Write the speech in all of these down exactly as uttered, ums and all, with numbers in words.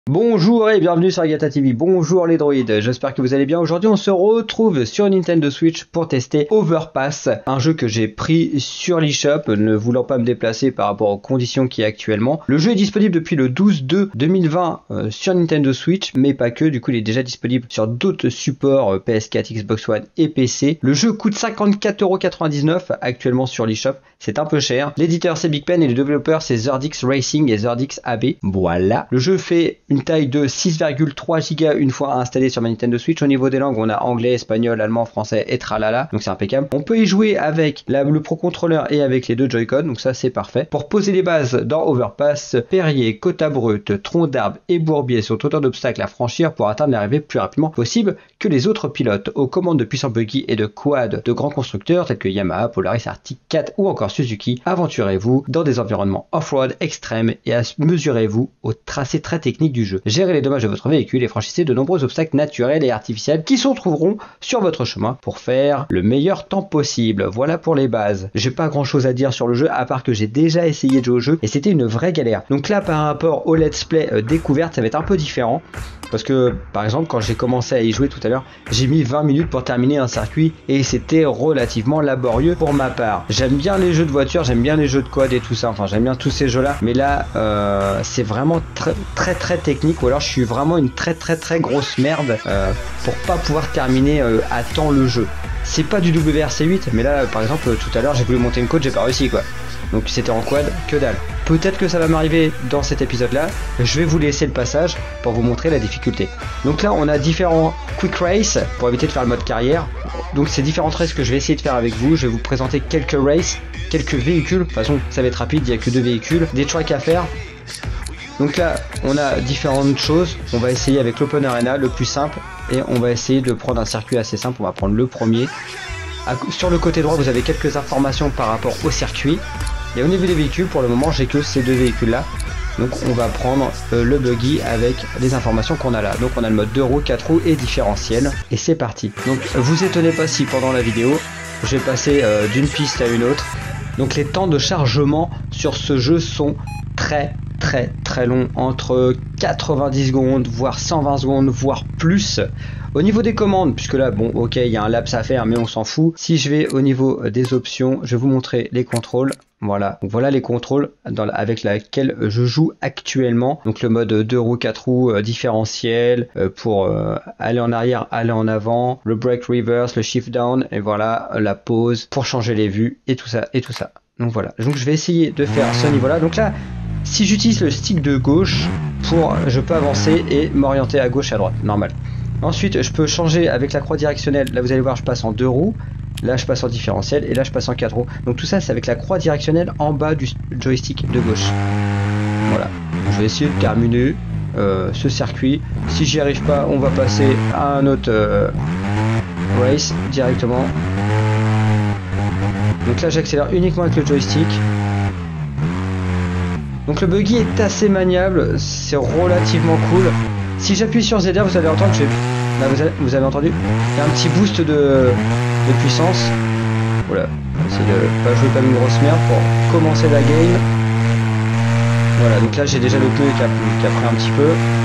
Bonjour et bienvenue sur Agatha T V, bonjour les droïdes, j'espère que vous allez bien. Aujourd'hui on se retrouve sur Nintendo Switch pour tester Overpass, un jeu que j'ai pris sur l'eShop, ne voulant pas me déplacer par rapport aux conditions qui est actuellement. Le jeu est disponible depuis le douze deux deux mille vingt euh, sur Nintendo Switch, mais pas que, du coup il est déjà disponible sur d'autres supports euh, P S quatre, Xbox One et P C. Le jeu coûte cinquante-quatre euros quatre-vingt-dix-neuf actuellement sur l'eShop, c'est un peu cher. L'éditeur c'est Big Pen et le développeur c'est Zerdix Racing et Zerdix A B. Voilà, le jeu fait une taille de six virgule trois giga une fois installé sur ma Nintendo Switch. Au niveau des langues, on a anglais, espagnol, allemand, français et tralala, donc c'est impeccable. On peut y jouer avec la, le Pro Controller et avec les deux Joy-Con, donc ça c'est parfait. Pour poser les bases dans Overpass, Perrier, Côte à Brut, tronc d'arbre et bourbier sont autant d'obstacles à franchir pour atteindre l'arrivée plus rapidement possible que les autres pilotes. Aux commandes de puissants buggy et de quad de grands constructeurs tels que Yamaha, Polaris, Arctic quatre ou encore Suzuki, aventurez-vous dans des environnements off-road extrêmes et mesurez-vous au tracé très technique du jeu. Gérez les dommages de votre véhicule et franchissez de nombreux obstacles naturels et artificiels qui se trouveront sur votre chemin pour faire le meilleur temps possible. Voilà pour les bases. J'ai pas grand chose à dire sur le jeu à part que j'ai déjà essayé de jouer au jeu et c'était une vraie galère. Donc là par rapport au let's play euh, découverte, ça va être un peu différent. Parce que par exemple quand j'ai commencé à y jouer tout à l'heure, j'ai mis vingt minutes pour terminer un circuit et c'était relativement laborieux pour ma part. J'aime bien les jeux de voiture, j'aime bien les jeux de quad et tout ça, enfin j'aime bien tous ces jeux là, mais là euh, c'est vraiment très très très technique, ou alors je suis vraiment une très très très grosse merde euh, pour pas pouvoir terminer euh, à temps le jeu. C'est pas du W R C huit, mais là par exemple tout à l'heure j'ai voulu monter une côte, j'ai pas réussi quoi. Donc c'était en quad, que dalle. Peut-être que ça va m'arriver dans cet épisode là, je vais vous laisser le passage pour vous montrer la difficulté. Donc là on a différents quick race pour éviter de faire le mode carrière. Donc ces différentes races que je vais essayer de faire avec vous, je vais vous présenter quelques races, quelques véhicules, de toute façon ça va être rapide, il n'y a que deux véhicules, des tracks à faire. Donc là on a différentes choses, on va essayer avec l'Open Arena, le plus simple, et on va essayer de prendre un circuit assez simple, on va prendre le premier. Sur le côté droit vous avez quelques informations par rapport au circuit. Et au niveau des véhicules, pour le moment, j'ai que ces deux véhicules-là. Donc on va prendre euh, le buggy avec les informations qu'on a là. Donc on a le mode deux roues, quatre roues et différentiel. Et c'est parti. Donc vous étonnez pas si pendant la vidéo, je vais passer euh, d'une piste à une autre. Donc les temps de chargement sur ce jeu sont très très très longs. Entre quatre-vingt-dix secondes, voire cent vingt secondes, voire plus. Au niveau des commandes, puisque là, bon, ok, il y a un laps à faire, mais on s'en fout. Si je vais au niveau des options, je vais vous montrer les contrôles. Voilà, donc voilà les contrôles dans la, avec lesquels je joue actuellement. Donc le mode deux roues, quatre roues, euh, différentiel, euh, pour euh, aller en arrière, aller en avant, le brake reverse, le shift down, et voilà, la pause pour changer les vues, et tout ça, et tout ça. Donc voilà, donc je vais essayer de faire ce niveau-là. Donc là, si j'utilise le stick de gauche, pour, je peux avancer et m'orienter à gauche et à droite, normal. Ensuite, je peux changer avec la croix directionnelle. Là, vous allez voir, je passe en deux roues. Là, je passe en différentiel. Et là, je passe en quatre roues. Donc, tout ça, c'est avec la croix directionnelle en bas du joystick de gauche. Voilà. Je vais essayer de terminer euh, ce circuit. Si j'y arrive pas, on va passer à un autre euh, race directement. Donc là, j'accélère uniquement avec le joystick. Donc, le buggy est assez maniable. C'est relativement cool. Si j'appuie sur Z R, vous allez entendre, je vais... Là, vous, avez, vous avez entendu, il y a un petit boost de, de puissance. Voilà, on va essayer de pas jouer comme une grosse merde pour commencer la game. Voilà, donc là j'ai déjà le pneu qui a, qui a pris un petit peu.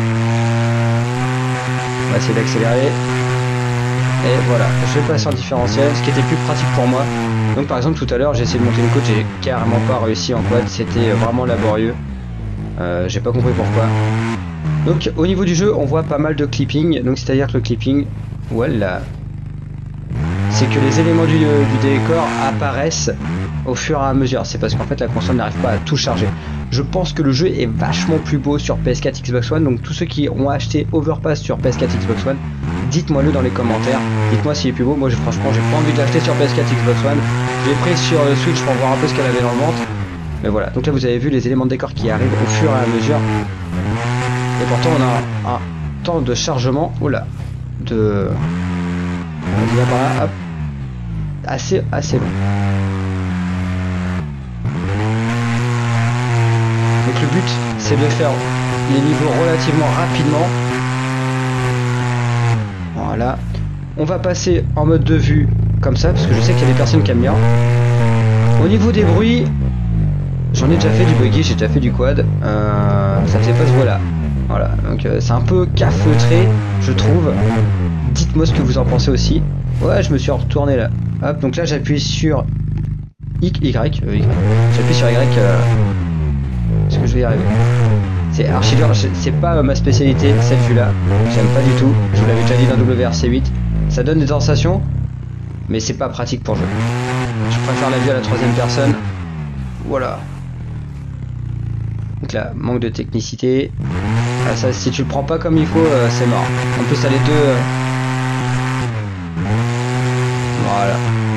On va essayer d'accélérer. Et voilà, je vais passer en différentiel, ce qui était plus pratique pour moi. Donc par exemple tout à l'heure j'ai essayé de monter une côte, j'ai carrément pas réussi en quad, c'était vraiment laborieux. Euh, j'ai pas compris pourquoi. Donc au niveau du jeu on voit pas mal de clipping, donc c'est à dire que le clipping, voilà, c'est que les éléments du, du décor apparaissent au fur et à mesure, c'est parce qu'en fait la console n'arrive pas à tout charger. Je pense que le jeu est vachement plus beau sur P S quatre, Xbox One, donc tous ceux qui ont acheté Overpass sur P S quatre, Xbox One, dites-moi le dans les commentaires, dites-moi s'il est plus beau. Moi je, franchement j'ai pas envie de l'acheter sur P S quatre, Xbox One, je l'ai pris sur le Switch pour voir un peu ce qu'elle avait dans le ventre, mais voilà, donc là vous avez vu les éléments de décor qui arrivent au fur et à mesure. Et pourtant on a un, un temps de chargement, oula, de... On vient par là, hop, assez, assez long. Donc le but c'est de faire les niveaux relativement rapidement. Voilà. On va passer en mode de vue comme ça, parce que je sais qu'il y a des personnes qui aiment bien. Au niveau des bruits, j'en ai déjà fait du buggy, j'ai déjà fait du quad. Euh, ça faisait pas ce voix-là. Voilà, donc euh, c'est un peu cafeutré, je trouve. Dites-moi ce que vous en pensez aussi. Ouais, je me suis retourné là. Hop, donc là j'appuie sur Y, Y, euh, Y. J'appuie sur Y. Euh... Est-ce que je vais y arriver? C'est archi dur, c'est pas ma spécialité cette vue-là. J'aime pas du tout. Je vous l'avais déjà dit dans W R C huit. Ça donne des sensations, mais c'est pas pratique pour jouer. Je préfère la vue à la troisième personne. Voilà. Donc là, manque de technicité. Ah, ça, si tu le prends pas comme il faut, euh, c'est mort. En plus, t'as les deux. Euh... Voilà.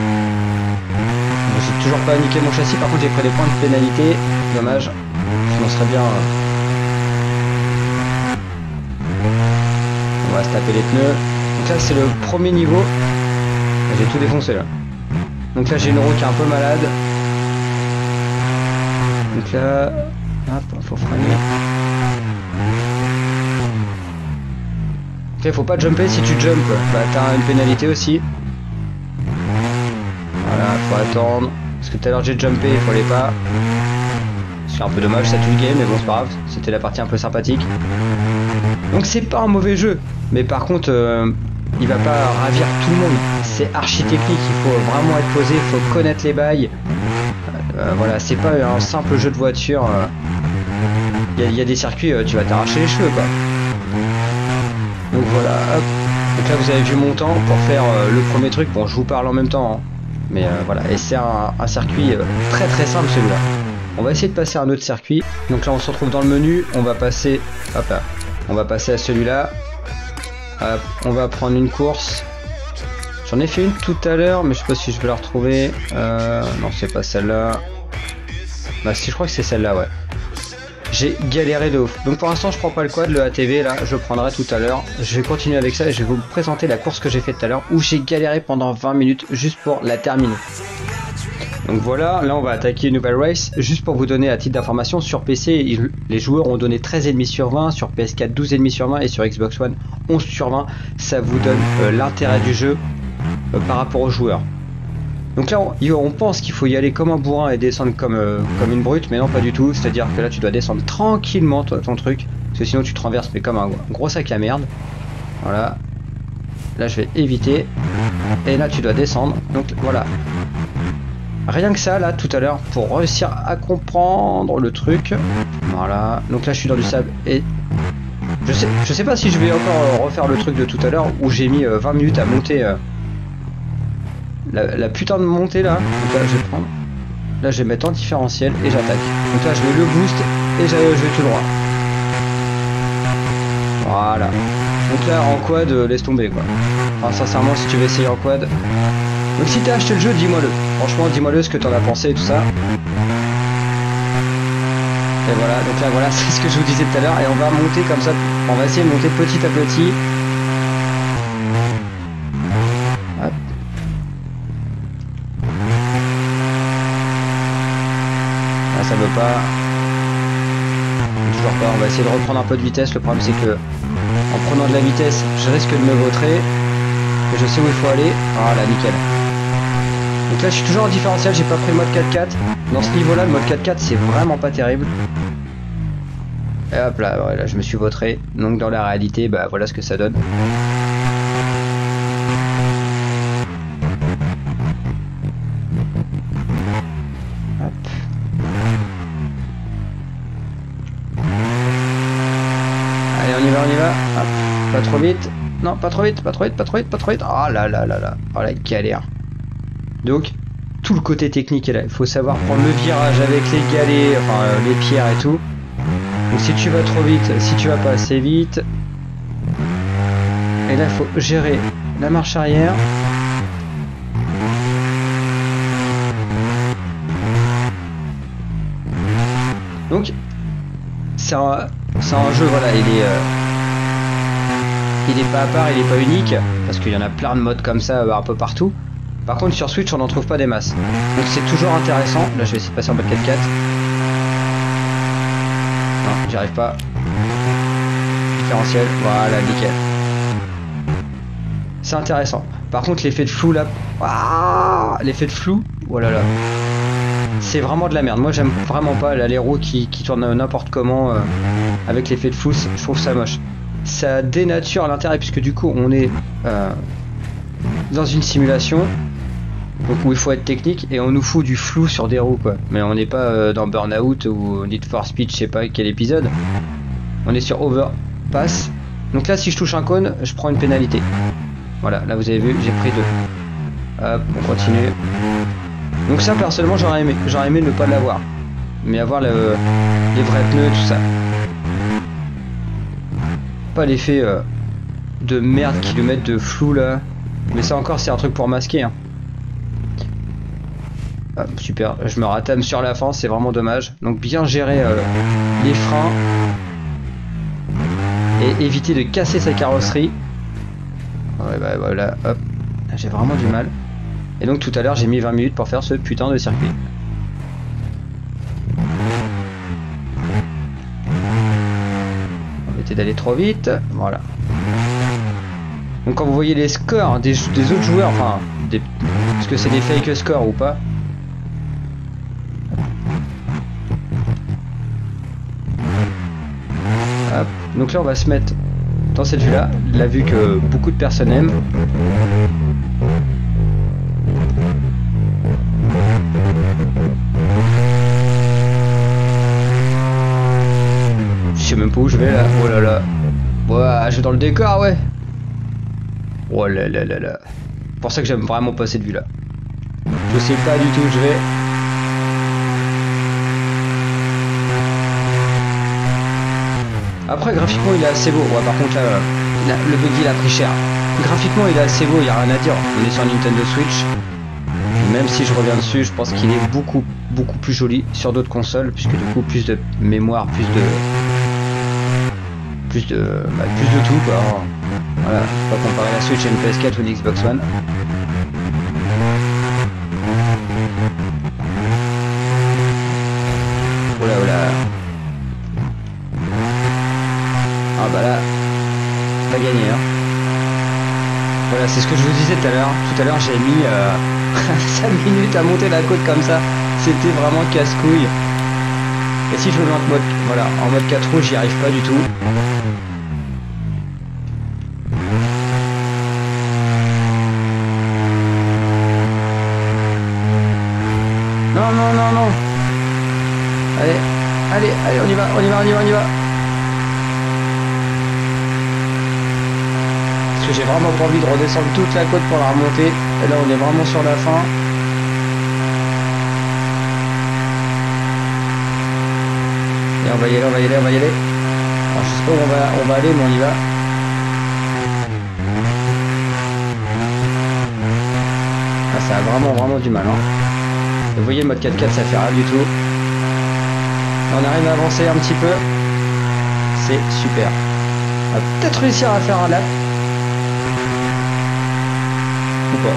Bon, j'ai toujours pas niqué mon châssis. Par contre, j'ai pris des points de pénalité. Dommage. Sinon, serait bien. Euh... On va se taper les pneus. Donc là, c'est le premier niveau. J'ai tout défoncé là. Donc là, j'ai une roue qui est un peu malade. Donc là, hop, faut freiner. Ok, faut pas jumper. Si tu jump, bah t'as une pénalité aussi. Voilà, faut attendre. Parce que tout à l'heure j'ai jumpé, il fallait pas. C'est un peu dommage, ça tue le game, mais bon c'est pas grave. C'était la partie un peu sympathique. Donc c'est pas un mauvais jeu, mais par contre, euh, il va pas ravir tout le monde. C'est archi technique, il faut vraiment être posé, il faut connaître les bails. Euh, voilà, c'est pas un simple jeu de voiture. Il euh, y, y a des circuits, euh, tu vas t'arracher les cheveux quoi. Donc voilà, hop. Donc là vous avez vu mon temps pour faire euh, le premier truc. Bon, je vous parle en même temps, hein. Mais euh, voilà, et c'est un, un circuit euh, très très simple celui-là. On va essayer de passer à un autre circuit. Donc là on se retrouve dans le menu, on va passer, hop là, on va passer à celui-là. Hop, on va prendre une course. J'en ai fait une tout à l'heure, mais je sais pas si je vais la retrouver. Euh, non, c'est pas celle-là. Bah si, je crois que c'est celle-là, ouais. J'ai galéré de ouf. Donc pour l'instant, je prends pas le quad, le A T V, là, je le prendrai tout à l'heure. Je vais continuer avec ça et je vais vous présenter la course que j'ai faite tout à l'heure, où j'ai galéré pendant vingt minutes juste pour la terminer. Donc voilà, là on va attaquer une nouvelle race. Juste pour vous donner à titre d'information, sur P C, les joueurs ont donné treize virgule cinq sur vingt, sur P S quatre douze virgule cinq sur vingt et sur Xbox One onze sur vingt. Ça vous donne euh, l'intérêt du jeu euh, par rapport aux joueurs. Donc là on, on pense qu'il faut y aller comme un bourrin et descendre comme, euh, comme une brute, mais non pas du tout. C'est à dire que là tu dois descendre tranquillement toi, ton truc, parce que sinon tu te renverses mais comme un gros sac à merde. Voilà. Là je vais éviter. Et là tu dois descendre. Donc voilà. Rien que ça là tout à l'heure pour réussir à comprendre le truc. Voilà. Donc là je suis dans du sable et je sais, je sais pas si je vais encore refaire le truc de tout à l'heure où j'ai mis euh, vingt minutes à monter euh, la, la putain de montée là. Donc là je vais prendre. Là je vais mettre en différentiel et j'attaque. Donc là je mets le boost et je vais tout droit. Voilà. Donc là en quad euh, laisse tomber quoi. Enfin sincèrement si tu veux essayer en quad. Donc si t'as acheté le jeu, dis-moi-le. Franchement, dis-moi-le ce que t'en as pensé et tout ça. Et voilà, donc là voilà, c'est ce que je vous disais tout à l'heure. Et on va monter comme ça. On va essayer de monter petit à petit. Hop. Là ça veut pas. Toujours pas, on va essayer de reprendre un peu de vitesse. Le problème c'est que en prenant de la vitesse, je risque de me vautrer. Et je sais où il faut aller. Ah là, nickel. Donc là je suis toujours en différentiel, j'ai pas pris le mode quatre quatre. Dans ce niveau là le mode quatre quatre c'est vraiment pas terrible. Et hop là, ouais, là je me suis vautré. Donc dans la réalité bah voilà ce que ça donne. Hop. Allez on y va, on y va. Hop. Pas trop vite. Non pas trop vite, pas trop vite, pas trop vite, pas trop vite. Oh là là là là. Oh la galère. Donc tout le côté technique est là, il faut savoir prendre le virage avec les galets, enfin euh, les pierres et tout. Donc si tu vas trop vite, si tu vas pas assez vite. Et là il faut gérer la marche arrière. Donc c'est un, c'est un jeu, voilà, il est... Euh, il est pas à part, il est pas unique, parce qu'il y en a plein de modes comme ça euh, un peu partout. Par contre sur Switch on n'en trouve pas des masses. Donc c'est toujours intéressant. Là je vais essayer de passer en mode quatre quatre. Non, j'y arrive pas. Différentiel, voilà, nickel. C'est intéressant. Par contre l'effet de flou là. Ah, l'effet de flou, oh là là. c'est vraiment de la merde. Moi j'aime vraiment pas là, les roues qui, qui tournent n'importe comment euh, avec l'effet de flou, je trouve ça moche. Ça dénature l'intérêt puisque du coup on est euh, dans une simulation donc où il faut être technique et on nous fout du flou sur des roues quoi. Mais on n'est pas euh, dans Burnout ou Need for Speed, je sais pas quel épisode. On est sur Overpass. Donc là si je touche un cône, je prends une pénalité. Voilà, là vous avez vu, j'ai pris deux. Hop, on continue. Donc ça personnellement j'aurais aimé, j'aurais aimé ne pas l'avoir. Mais avoir le, les vrais pneus, tout ça. Pas l'effet euh, de merde qui lui mettent de flou là. Mais ça encore c'est un truc pour masquer. Hein. Ah, super, je me ratame sur la fin, c'est vraiment dommage. Donc bien gérer euh, les freins. Et éviter de casser sa carrosserie. Ouais bah voilà, hop. J'ai vraiment du mal. Et donc tout à l'heure j'ai mis vingt minutes pour faire ce putain de circuit. On va essayer d'aller trop vite. Voilà. Donc quand vous voyez les scores des, des autres joueurs, enfin, des, est-ce que c'est des fake scores ou pas? Hop. Donc là on va se mettre dans cette vue là, la vue que beaucoup de personnes aiment. Je sais même pas où je vais là, oh là là. Ouais, je vais dans le décor ouais. Oh là là là là. C'est pour ça que j'aime vraiment pas cette vue là. Je sais pas du tout où je vais. Après graphiquement il est assez beau. Ouais par contre là, là le buggy il a pris cher. Graphiquement il est assez beau, il n'y a rien à dire. On est sur Nintendo Switch. Même si je reviens dessus, je pense qu'il est beaucoup beaucoup plus joli sur d'autres consoles, puisque du coup plus de mémoire, plus de plus de bah, plus de tout quoi. Voilà, on va comparer la Switch à une P S quatre ou une Xbox One. Oula oula. Ah bah là, pas gagné hein. Voilà, c'est ce que je vous disais tout à l'heure. Tout à l'heure j'ai mis euh, cinq minutes à monter la côte comme ça. C'était vraiment casse-couille. Et si je me mets en mode, voilà, en mode quatre roues, j'y arrive pas du tout. Non, non, non, non. Allez, allez, allez, on y va, on y va, on y va, on y va. Parce que j'ai vraiment pas envie de redescendre toute la côte pour la remonter. Et là, on est vraiment sur la fin. Et on va y aller, on va y aller, on va y aller. Alors, je sais pas où on va, on va aller, mais on y va. Ah, ça a vraiment, vraiment du mal, hein. Vous voyez, le mode quatre quatre, ça fait rien du tout. On arrive à avancer un petit peu. C'est super. On va peut-être réussir à faire un lap. Ou pas.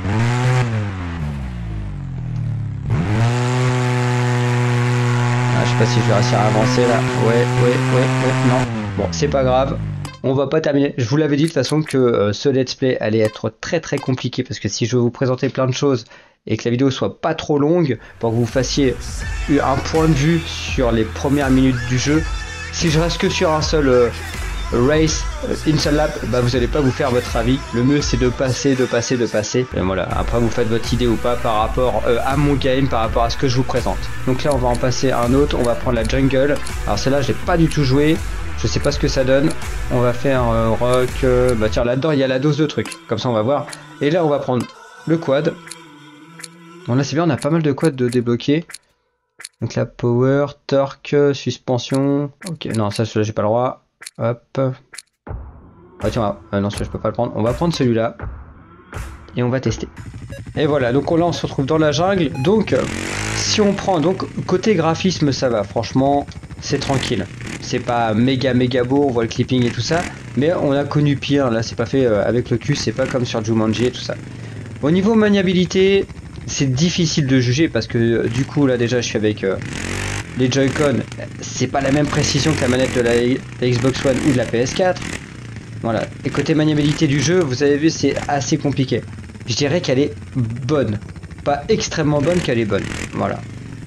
Ah, je sais pas si je vais réussir à avancer là. Ouais, ouais, ouais, ouais, non. Bon, c'est pas grave. On va pas terminer. Je vous l'avais dit de toute façon que euh, ce let's play allait être très très compliqué parce que si je veux vous présenter plein de choses et que la vidéo soit pas trop longue pour que vous fassiez un point de vue sur les premières minutes du jeu, si je reste que sur un seul euh, race, euh, une seule lap, bah vous allez pas vous faire votre avis. Le mieux c'est de passer, de passer, de passer. Et voilà, après vous faites votre idée ou pas par rapport euh, à mon game, par rapport à ce que je vous présente. Donc là on va en passer un autre, on va prendre la jungle. Alors celle-là j'ai pas du tout joué. Je sais pas ce que ça donne. On va faire euh, rock. Euh, bah tiens, là-dedans il y a la dose de trucs. Comme ça on va voir. Et là on va prendre le quad. Bon là c'est bien, on a pas mal de quads de débloquer. Donc la power, torque, suspension. Ok, non ça j'ai pas le droit. Hop. Ah tiens, ah, non celui-là je peux pas le prendre. On va prendre celui-là. Et on va tester. Et voilà, donc là on se retrouve dans la jungle. Donc si on prend, donc côté graphisme ça va, franchement c'est tranquille. C'est pas méga méga beau, on voit le clipping et tout ça. Mais on a connu pire, là c'est pas fait euh, avec le cul, c'est pas comme sur Jumanji et tout ça. Au niveau maniabilité, c'est difficile de juger parce que euh, du coup là déjà je suis avec euh, les Joy-Con. C'est pas la même précision que la manette de la, la Xbox One ou de la P S quatre. Voilà, et côté maniabilité du jeu, vous avez vu c'est assez compliqué. Je dirais qu'elle est bonne. Pas extrêmement bonne, qu'elle est bonne. Voilà.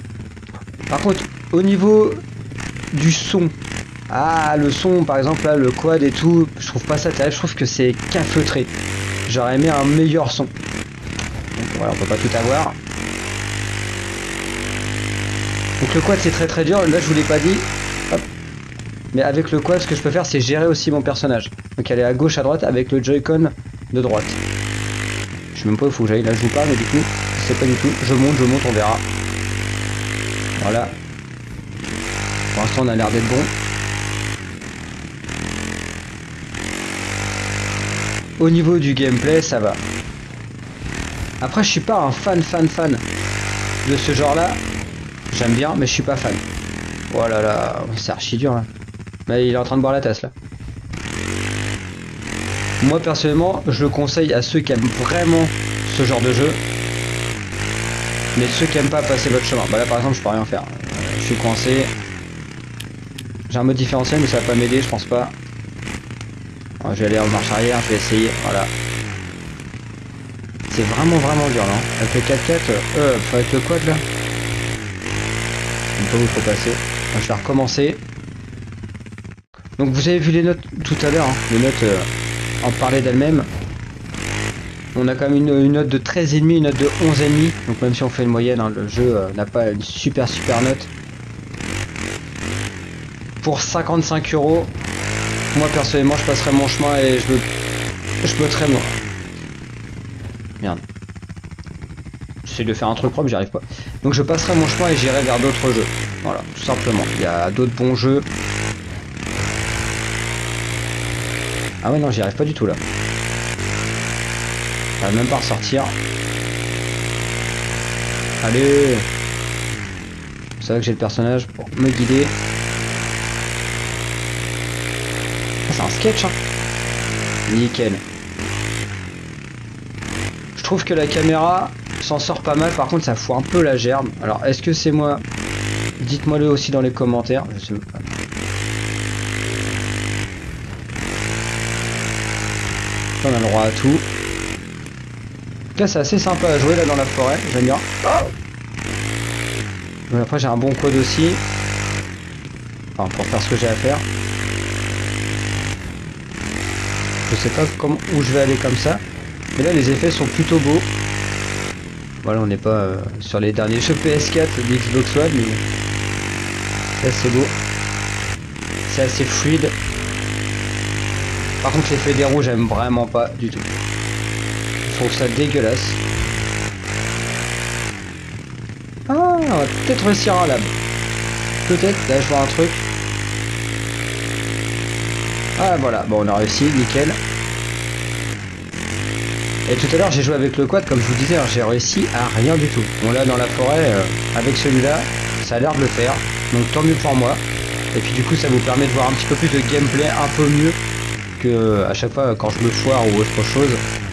Par contre, au niveau du son, ah le son par exemple là, le quad et tout, je trouve pas ça terrible, je trouve que c'est cafeutré. J'aurais aimé un meilleur son. Donc voilà, on peut pas tout avoir. Donc le quad c'est très très dur, là je vous l'ai pas dit. Hop. Mais avec le quad ce que je peux faire c'est gérer aussi mon personnage. Donc aller à gauche à droite avec le Joy-Con de droite. Je sais même pas où il faut que j'aille, là je vous parle mais du coup je sais pas du tout. Je monte, je monte, on verra. Voilà. Pour l'instant on a l'air d'être bon. Au niveau du gameplay ça va. Après je suis pas un fan fan fan de ce genre là. J'aime bien mais je suis pas fan. Oh là là, c'est archi dur là. Mais il est en train de boire la tasse là. Moi personnellement je le conseille à ceux qui aiment vraiment ce genre de jeu. Mais ceux qui aiment pas passer votre chemin. Bah là par exemple je peux rien faire. Euh, je suis coincé. J'ai un mode différentiel mais ça va pas m'aider je pense pas. Alors, je vais aller en marche arrière, je vais essayer. Voilà. C'est vraiment vraiment dur là. Avec le quatre quatre, euh, avec le quad là. Je sais pas où il faut passer. Alors, je vais recommencer. Donc vous avez vu les notes tout à l'heure. Hein. Les notes euh, en parlaient d'elles-mêmes. On a quand même une, une note de treize virgule cinq, une note de onze virgule cinq. Donc même si on fait une moyenne, hein, le jeu euh, n'a pas une super super note. Pour cinquante-cinq euros, moi personnellement je passerai mon chemin et je me, je me traîne. Merde. J'essaie de faire un truc propre, j'y arrive pas. Donc je passerai mon chemin et j'irai vers d'autres jeux. Voilà, tout simplement. Il y a d'autres bons jeux. Ah ouais non, j'y arrive pas du tout là. J'arrive même pas à ressortir. Allez. C'est vrai que j'ai le personnage pour me guider. C'est un sketch hein. Nickel. Je trouve que la caméra s'en sort pas mal, par contre ça fout un peu la gerbe. Alors est-ce que c'est moi? Dites-moi le aussi dans les commentaires. Je sais pas. On a le droit à tout. Là c'est assez sympa à jouer là dans la forêt, j'aime bien. Oh mais après j'ai un bon code aussi. Enfin pour faire ce que j'ai à faire. Je sais pas comment, où je vais aller comme ça. Mais là les effets sont plutôt beaux. Voilà on n'est pas euh, sur les derniers jeux P S quatre de Xbox One mais c'est assez beau. C'est assez fluide. Par contre l'effet des roues j'aime vraiment pas du tout. Je trouve ça dégueulasse. Ah on va peut-être réussir un lab. Peut-être, là je vois un truc. Ah voilà, bon on a réussi, nickel. Et tout à l'heure j'ai joué avec le quad comme je vous disais, hein, j'ai réussi à rien du tout. Bon là dans la forêt, euh, avec celui-là, ça a l'air de le faire. Donc tant mieux pour moi. Et puis du coup ça vous permet de voir un petit peu plus de gameplay, un peu mieux que à chaque fois quand je me foire ou autre chose.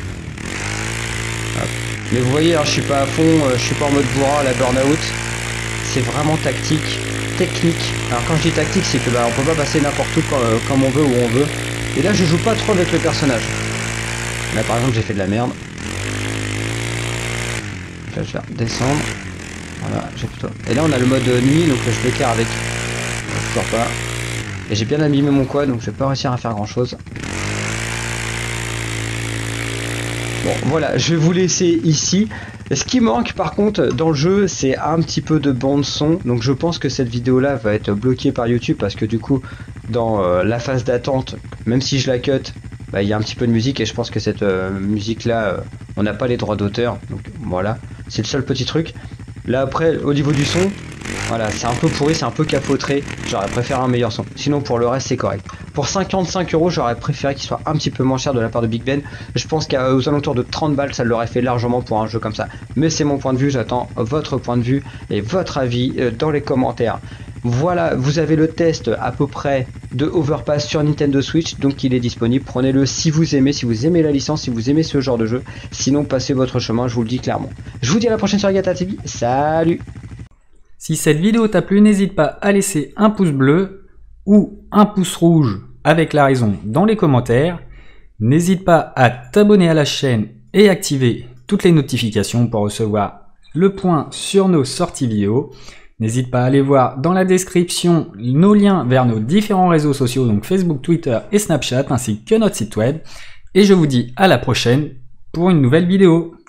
Hop. Mais vous voyez, hein, je suis pas à fond, euh, je suis pas en mode bourrin à la burn-out. C'est vraiment tactique, technique. Alors quand je dis tactique, c'est que bah, on peut pas passer n'importe où quand, euh, comme on veut, où on veut. Et là je joue pas trop avec le personnage. Là par exemple j'ai fait de la merde. Là je vais descendre. Voilà, j'ai plutôt. Et là on a le mode nuit, donc je m'éclaire avec. Toujours pas. Et j'ai bien abîmé mon quad, donc je vais pas réussir à faire grand chose. Bon voilà, je vais vous laisser ici. Ce qui manque par contre dans le jeu, c'est un petit peu de bande son. Donc je pense que cette vidéo là va être bloquée par YouTube parce que du coup dans euh, la phase d'attente, même si je la cut, bah, il y a un petit peu de musique et je pense que cette euh, musique là, euh, on n'a pas les droits d'auteur. Donc voilà, c'est le seul petit truc. Là après au niveau du son, voilà, c'est un peu pourri, c'est un peu capotré. J'aurais préféré un meilleur son. Sinon pour le reste c'est correct. Pour cinquante-cinq euros, j'aurais préféré qu'il soit un petit peu moins cher de la part de Big Ben. Je pense qu'aux alentours de trente balles, ça l'aurait fait largement pour un jeu comme ça. Mais c'est mon point de vue, j'attends votre point de vue et votre avis dans les commentaires. Voilà, vous avez le test à peu près de Overpass sur Nintendo Switch, donc il est disponible. Prenez-le si vous aimez, si vous aimez la licence, si vous aimez ce genre de jeu. Sinon, passez votre chemin, je vous le dis clairement. Je vous dis à la prochaine sur Regatta T V. Salut! Si cette vidéo t'a plu, n'hésite pas à laisser un pouce bleu ou un pouce rouge avec la raison dans les commentaires. N'hésite pas à t'abonner à la chaîne et activer toutes les notifications pour recevoir le point sur nos sorties vidéo. N'hésite pas à aller voir dans la description nos liens vers nos différents réseaux sociaux, donc Facebook, Twitter et Snapchat, ainsi que notre site web. Et je vous dis à la prochaine pour une nouvelle vidéo.